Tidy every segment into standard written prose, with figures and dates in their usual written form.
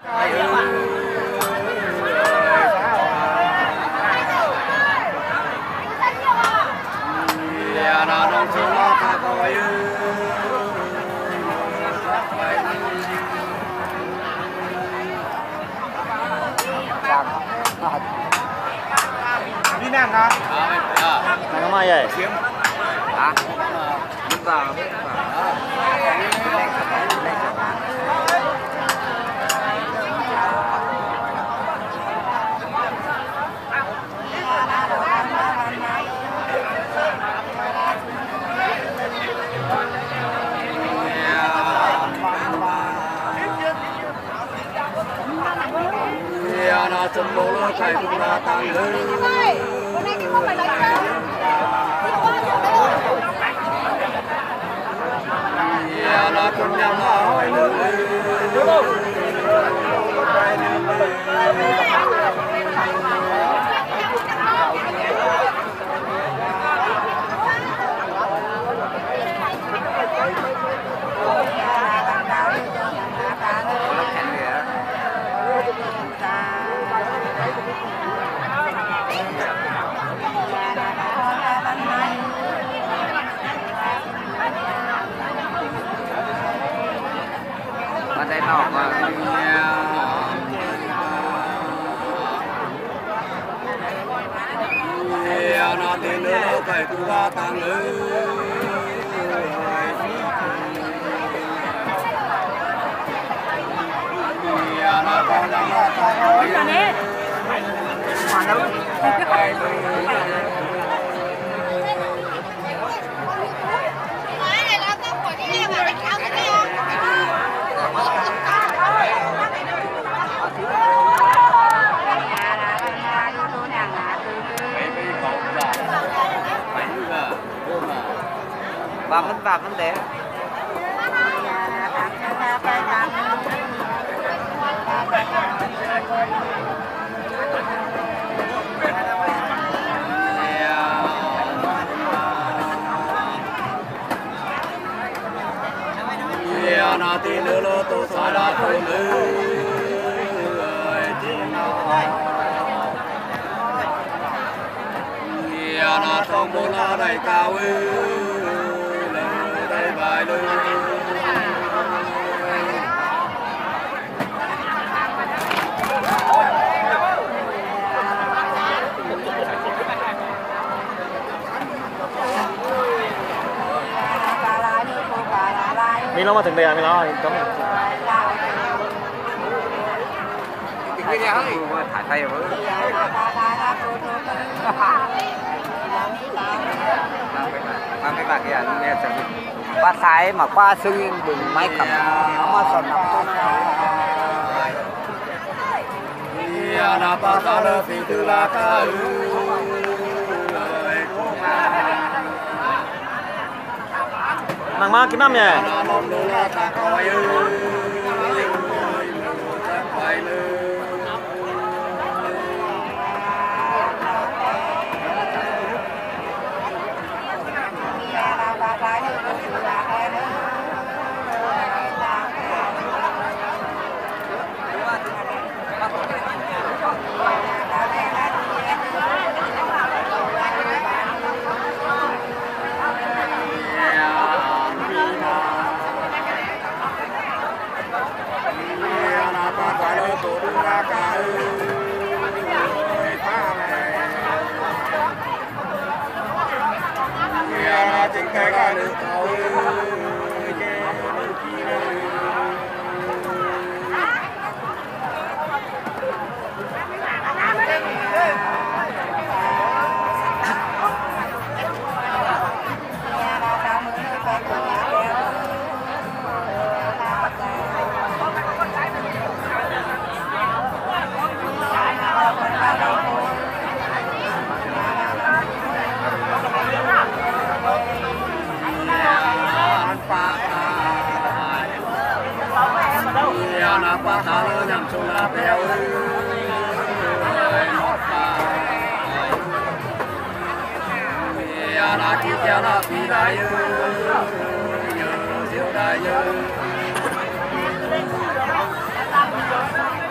đi nè hả? Này có mai vậy? À, đứng vào. Nó chân bố nó chạy cũng là tăng hơn. Hôm nay cái không phải lấy đâu. Nó cũng nhắm hỏi nữa. Đây nó mà nó tên nữa nó phải cũng ra tăng lớn. Nó còn đang là tăng lớn. và vấn đề nó tin nữa nó tôi xóa đã thôi nữa nó không muốn là đầy cao đây bài luôn mình lo mà từng đây à mình lo cấm cái gì hơi thải thay rồi mang cái bạc kia nghe sẽ qua thái mà qua xương đừng máy cầm nó mà sòn nằm na pa ta le phi tu la ka nàng ma cái năm nhỉ trên cái ga nước cầu na pa ta lo nhằm chung la bèo na chi theo na phi đại diệu đại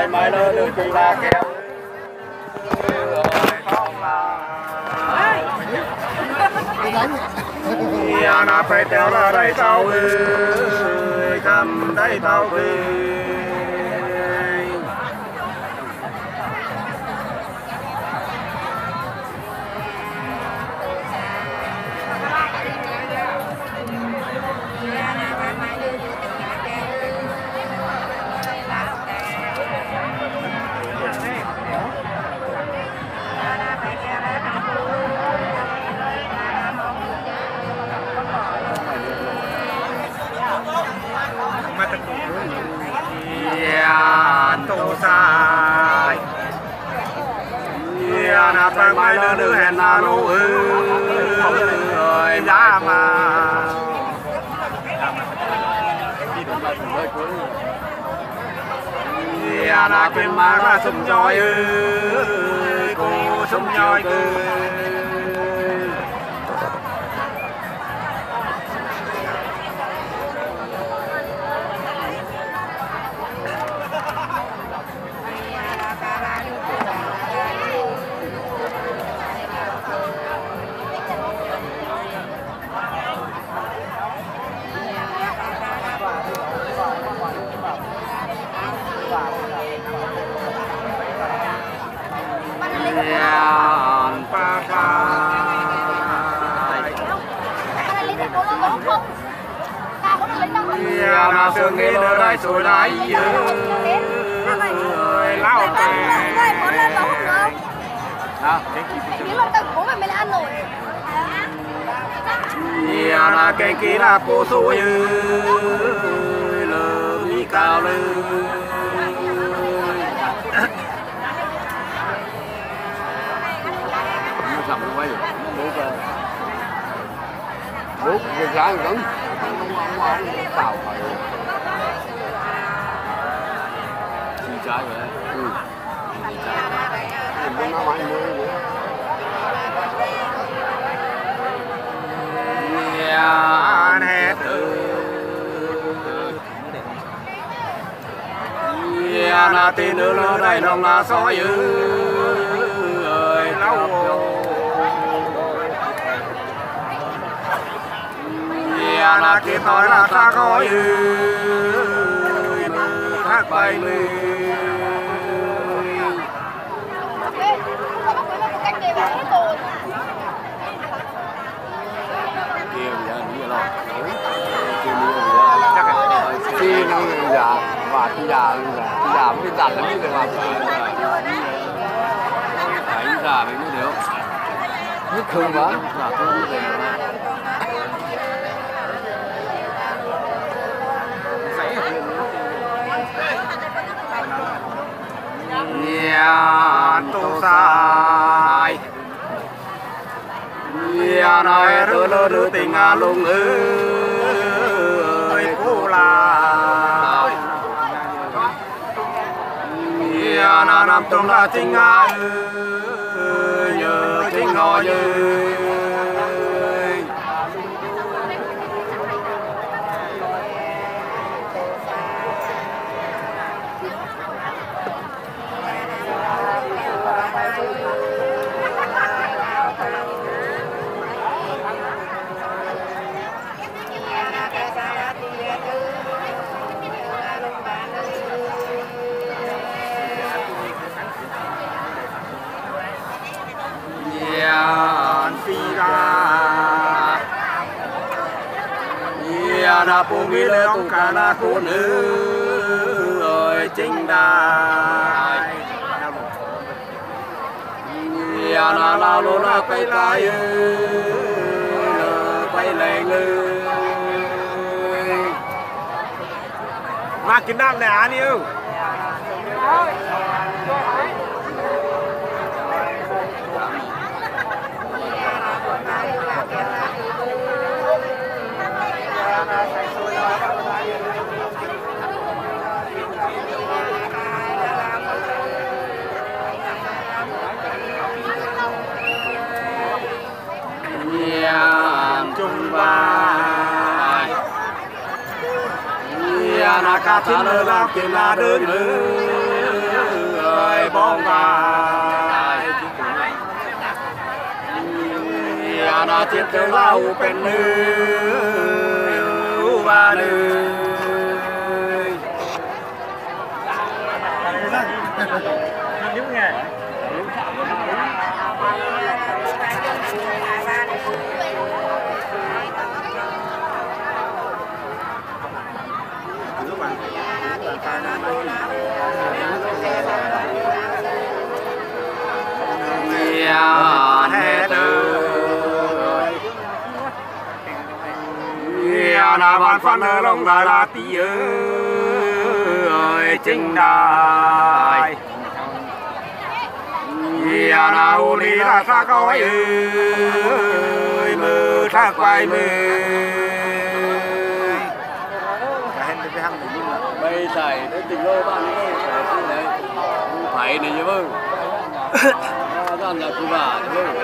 tay mai lơ được kỳ là kéo na phải theo là đây tao ơi cầm đây tao ơi tô sai na trang mai lơ nữ hẹn na lô ơi giá mà na kim mà ra sum nhoi ơi cô sum nhoi nào sương nghe nơi đây rồi lại lao là cái kia là cô xuôi lơ mi cao lên sầm quay bút cái sáng cứng tàu phải chi trái vậy mình nó máy mới nữa hết là tin nữa đây lòng là sói ơi lâu là kia nói là ta gói hát bay lì khi nó già và khi già mới dặn lắm như vậy phải già mới được nhất thương quá là thương như vậy tô sai nói đưa tình lùng ơi cô là nằm trong là tình nhớ tình ngõ na bố nghĩ lên ông cả na cô nữ ơi chính đài na lao lô na quay lại quay lại ngư mà kín đam này anh yêu chung vai na ca tin lơ lao kia na đơn chiến trường lao bên nữ và nữ Những ngày là bạn phan ở lòng đại là tí ơi chính đại là u lý là xa coi ơi mơ thác quay mơ bây thầy đến tình lô bạn ấy phải này như vâng rằng là cụ bà vâng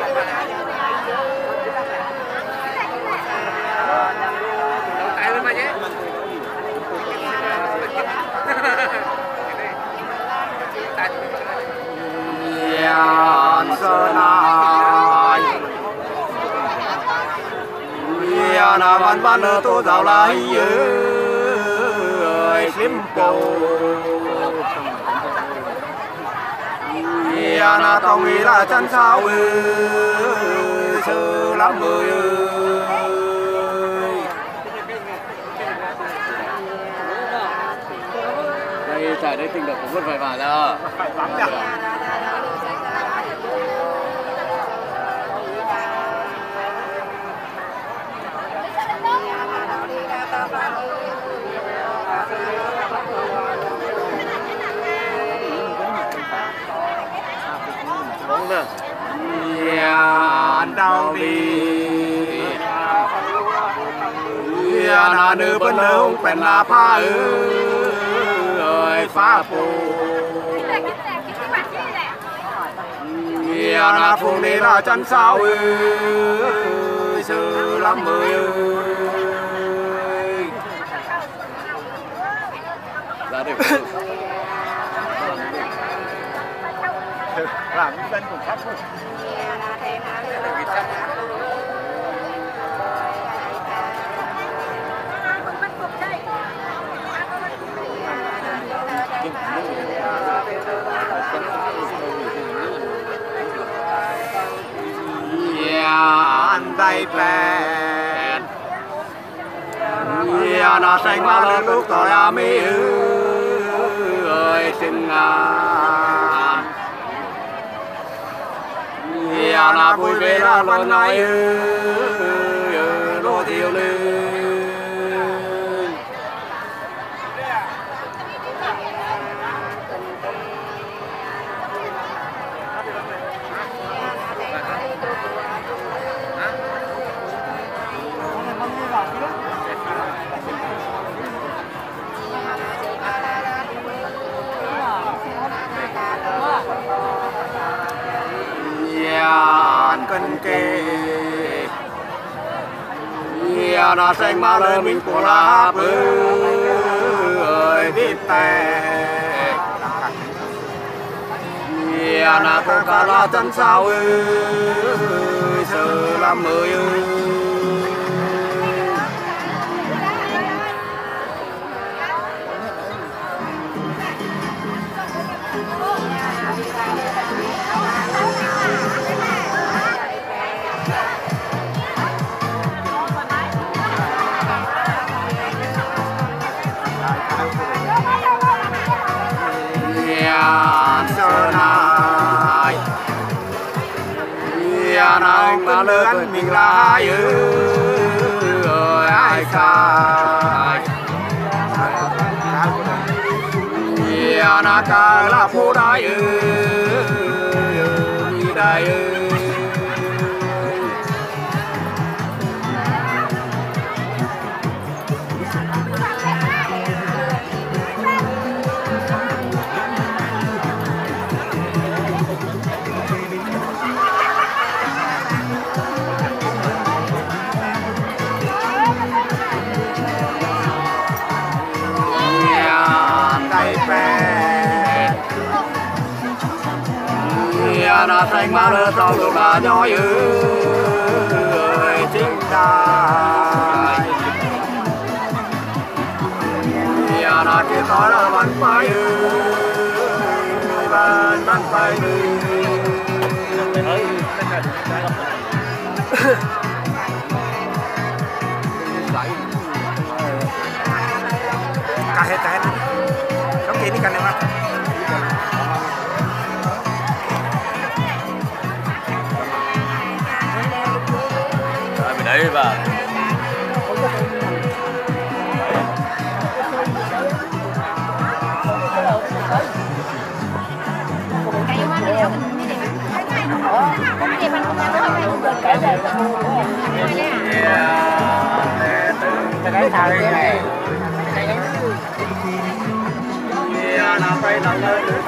sơn ai là văn văn ở tô giáo lại ơi simple là tông ý là chân sao sư lắm người đây trải đây tình được cũng rất phải vả ra anh đau đi là nữ bên đâu bên là phá ơi phá phù là phù đi là chân sao sư lắm ơi ra được làm dân cùng khác không anh tay bèn nó xanh mà lên lúc tôi mi ơi xin là vui vẻ là lần này lô tiêu lên anh cần kề nó xanh mà lời mình của lá ơi biết tè nó có cả là chân sao ơi sợ lắm ơi sơn ai anh mà lớn mình là ai ai sai cả là phố đại đi đây nó xanh má lơ sau lục là nhói ơi chính đài nhà là chỉ có là bắn bay bắn bay kahit okay ini kan memang bên đấy bà Kayo man đi đâu mình đi đi mình đi mình không nhớ không được kể về cái đấy thằng này là phải làm lên được